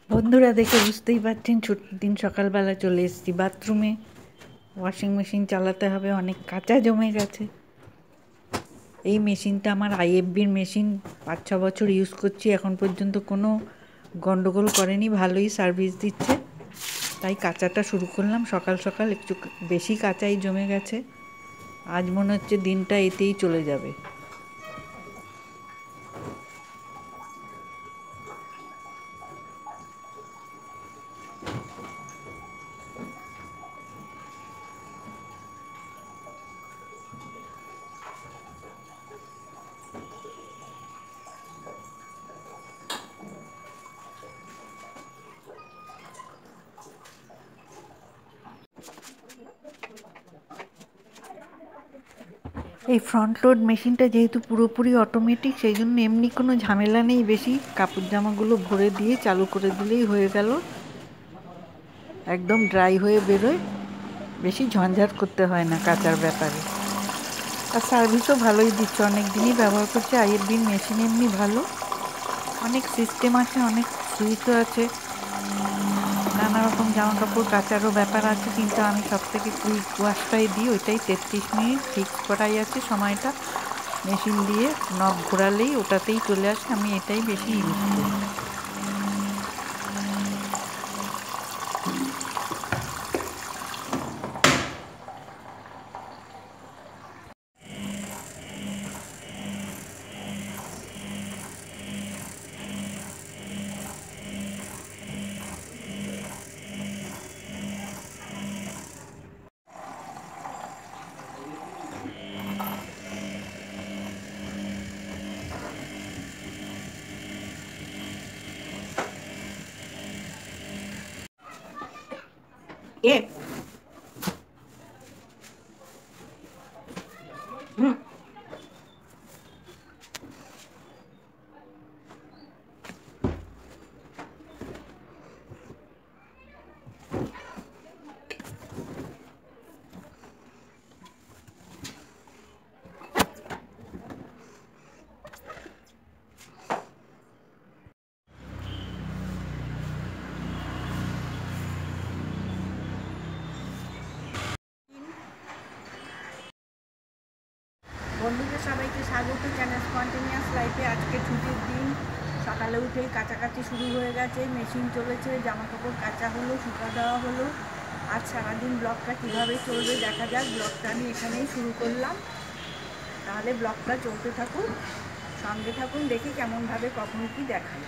বন্ধুরা দেখে বুঝতেই পারছেন ছুটির দিন সকালবেলা চলে এসেছি বাথরুমে। ওয়াশিং মেশিন চালাতে হবে, অনেক কাঁচা জমে গেছে। এই মেশিনটা আমার আইএফবির মেশিন, 5-6 বছর ইউজ করছি, এখন পর্যন্ত কোনো গন্ডগোল করেনি, ভালোই সার্ভিস দিচ্ছে। তাই কাচাটা শুরু করলাম সকাল সকাল, একটু বেশি কাঁচাই জমে গেছে। আজ মনে হচ্ছে দিনটা এতেই চলে যাবে। এই ফ্রন্ট লোড মেশিনটা যেহেতু পুরোপুরি অটোমেটিক, সেই জন্য এমনি কোনো ঝামেলা নেই বেশি। কাপড় জামাগুলো ভরে দিয়ে চালু করে দিলেই হয়ে গেল, একদম ড্রাই হয়ে বেরোয়, বেশি ঝঞ্ঝাট করতে হয় না কাচার ব্যাপারে। আর সার্ভিসও ভালোই দিচ্ছে, অনেক দিনই ব্যবহার করছি। আইএফবির মেশিন এমনি ভালো, অনেক সিস্টেম আছে, অনেক সুইচও আছে, নানা রকম জামা কাপড় কাচারও ব্যাপার আছে। কিন্তু আমি সব থেকে কুইক ওয়াশটাই দিই, ওইটাই 33 মিনিট ফিক্স করাই আছে সময়টা। মেশিন দিয়ে নব ঘোরালেই ওটাতেই চলে আসে, আমি এটাই বেশি ইউজ করি। বন্ধুদের সবাইকে স্বাগত চ্যানেল স্পন্টেনিয়াস লাইফে। আজকে ছুটির দিন, সকালে উঠেই কাচাকাচি শুরু হয়ে গেছে, মেশিন চলেছে, জামা কাপড় কাচা হলো, শুকা দেওয়া হলো। আজ সারাদিন ব্লগটা কীভাবে চলবে দেখা যাক। ব্লগটা আমি এখানেই শুরু করলাম, তাহলে ব্লগটা চলতে থাকুন, সঙ্গে থাকুন, দেখি কেমনভাবে কখন কী দেখায়।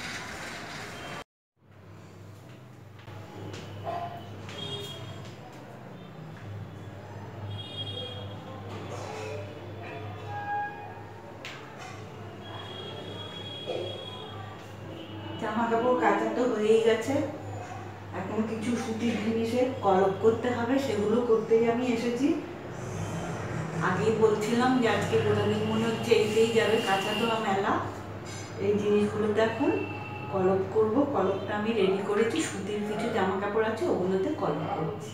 জামা কাপড় কাচা তো হয়েই গেছে, এখন কিছু সুতির জিনিসের কলপ করতে হবে, সেগুলো করতেই আমি এসেছি। আগেই বলছিলাম যে আজকে গোটা দিন মনে হচ্ছে এইতেই যাবে, কাঁচা তো মেলা। এই জিনিসগুলোতে এখন কলপ করব। কলপটা আমি রেডি করেছি, সুতির কিছু জামা কাপড় আছে, ওগুলোতে কলপ করছি।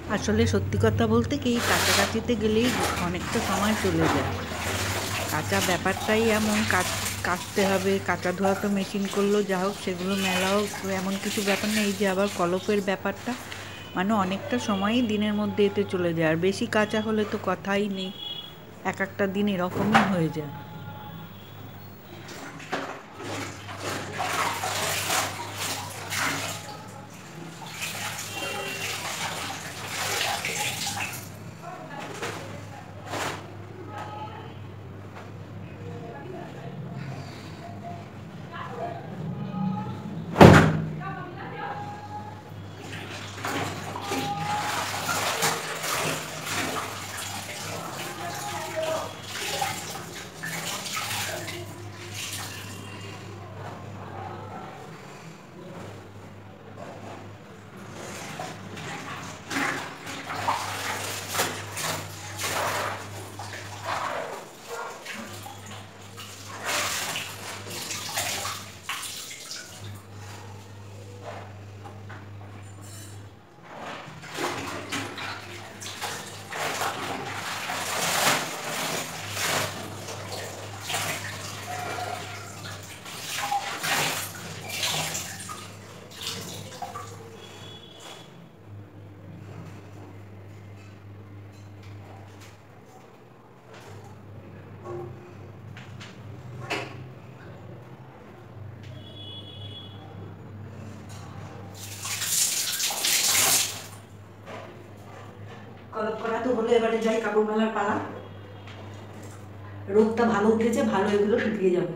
আসলে সত্যি কথা বলতে কি, কাছাকাছিতে গেলেই অনেকটা সময় চলে যায়। কাঁচা ব্যাপারটাই এমন, কাচতে হবে, কাঁচা ধোয়া তো মেশিন করলেও যা হোক, সেগুলো মেলাও এমন কিছু ব্যাপার নেই। যে আবার কলপের ব্যাপারটা, মানে অনেকটা সময়ই দিনের মধ্যে এতে চলে যায়। আর বেশি কাঁচা হলে তো কথাই নেই, এক একটা দিন এরকমই হয়ে যায়। কলপ করা তো হলো, এবারে যাই কাপড় মেলার পালা। রোদটা ভালো উঠেছে, ভালো এগুলো শুকিয়ে যাবে।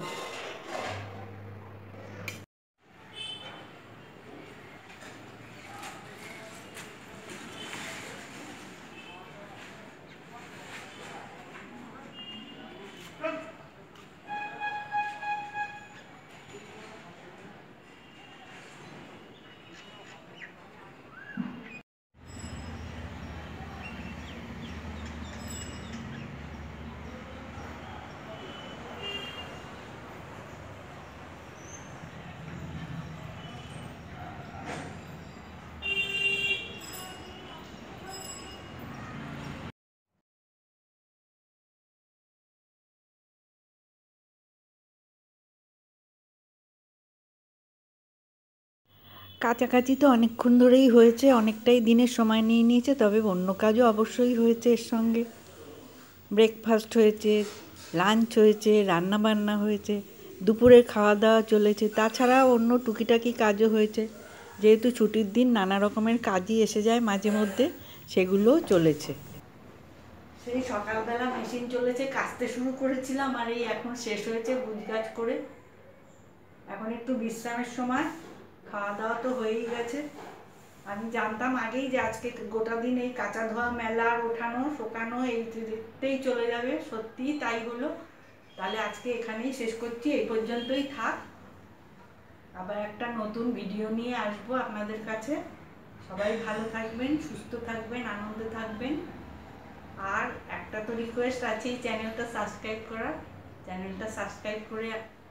কাছাকাছি তো অনেকক্ষণ ধরেই হয়েছে, অনেকটাই দিনের সময় নিয়ে নিয়েছে। তবে অন্য কাজও অবশ্যই হয়েছে এর সঙ্গে। ব্রেকফাস্ট হয়েছে, লাঞ্চ হয়েছে, রান্না বান্না হয়েছে, দুপুরের খাওয়া দাওয়া চলেছে, তাছাড়াও অন্য টুকিটাকি কাজও হয়েছে। যেহেতু ছুটির দিন, নানা রকমের কাজই এসে যায় মাঝে মধ্যে, সেগুলোও চলেছে। সেই সকালবেলা মেশিন চলেছে, কাচতে শুরু করেছিলাম, আর এই এখন শেষ হয়েছে গুজগাছ করে। এখন একটু বিশ্রামের সময়, খাওয়া দাওয়া তো হয়েই গেছে। আমি জানতাম আগেই যে আজকে গোটা দিন এই কাঁচা ধোয়া, মেলা, ওঠানো, শোকানো এইতেই চলে যাবে। সত্যিই তাই হলো। তাহলে আজকে এখানেই শেষ করছি, এই পর্যন্তই থাক। আবার একটা নতুন ভিডিও নিয়ে আসবো আপনাদের কাছে। সবাই ভালো থাকবেন, সুস্থ থাকবেন, আনন্দে থাকবেন। আর একটা তো রিকোয়েস্ট আছে, এই চ্যানেলটা সাবস্ক্রাইব করার। চ্যানেলটা সাবস্ক্রাইব করে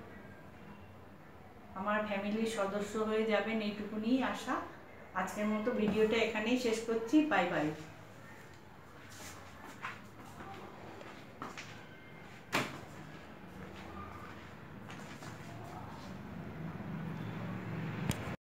আমার ফ্যামিলির সদস্য হয়ে যাবেন, এইটুকুনি আশা। আজকের মতো ভিডিওটা এখানেই শেষ করছি। Bye by.